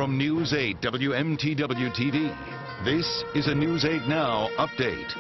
From News 8 WMTW-TV, this is a News 8 Now update.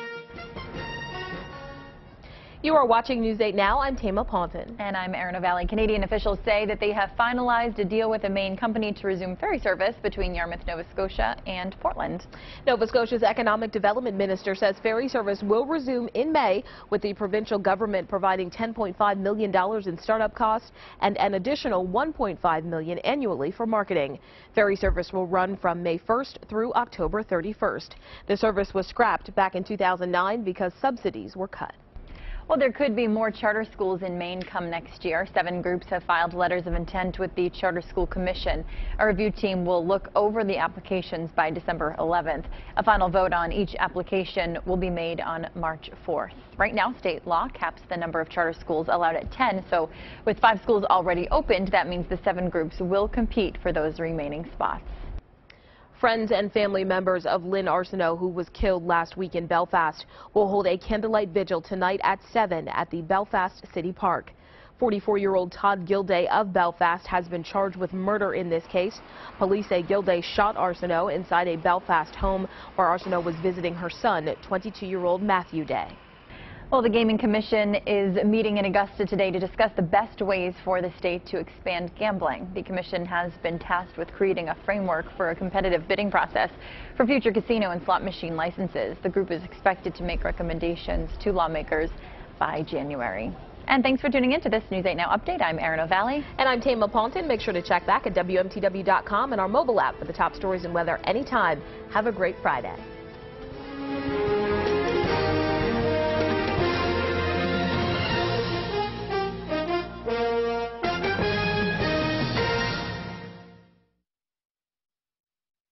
You are watching News 8 Now. I'm Thema, Ponton. And I'm Erin, Ovalle. Canadian officials say that they have finalized a deal with a Maine company to resume ferry service between Yarmouth, Nova Scotia and Portland. Nova Scotia's Economic Development Minister says ferry service will resume in May, with the provincial government providing $10.5 million in startup costs and an additional $1.5 million annually for marketing. Ferry service will run from May 1st through October 31st. The service was scrapped back in 2009 because subsidies were cut. Well, there could be more charter schools in Maine come next year. 7 groups have filed letters of intent with the Charter School Commission. A review team will look over the applications by December 11th. A final vote on each application will be made on March 4th. Right now, state law caps the number of charter schools allowed at 10. So with 5 schools already opened, that means the 7 groups will compete for those remaining spots. Friends and family members of Lynn Arsenault, who was killed last week in Belfast, will hold a candlelight vigil tonight at 7 at the Belfast City Park. 44-year-old Todd Gilday of Belfast has been charged with murder in this case. Police say Gilday shot Arsenault inside a Belfast home where Arsenault was visiting her son, 22-year-old Matthew Day. Well, the Gaming Commission is meeting in Augusta today to discuss the best ways for the state to expand gambling. The commission has been tasked with creating a framework for a competitive bidding process for future casino and slot machine licenses. The group is expected to make recommendations to lawmakers by January. And thanks for tuning in to this News 8 Now update. I'm Erin, Ovalle. And I'm Thema Ponton. Make sure to check back at WMTW.com and our mobile app for the top stories and weather anytime. Have a great Friday.